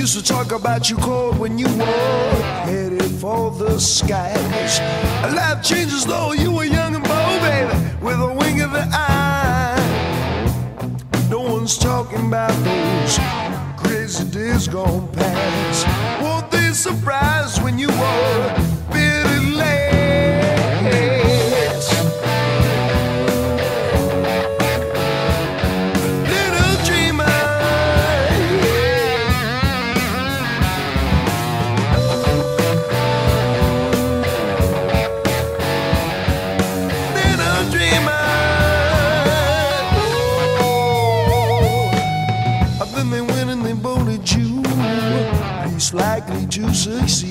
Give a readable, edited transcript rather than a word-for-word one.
used to talk about you cold when you were headed for the skies. Life changes though, you were young and bold, baby, with a wink of the eye. No one's talking about those crazy days gone past. Won't they surprise when you were bitter late? Likely to succeed.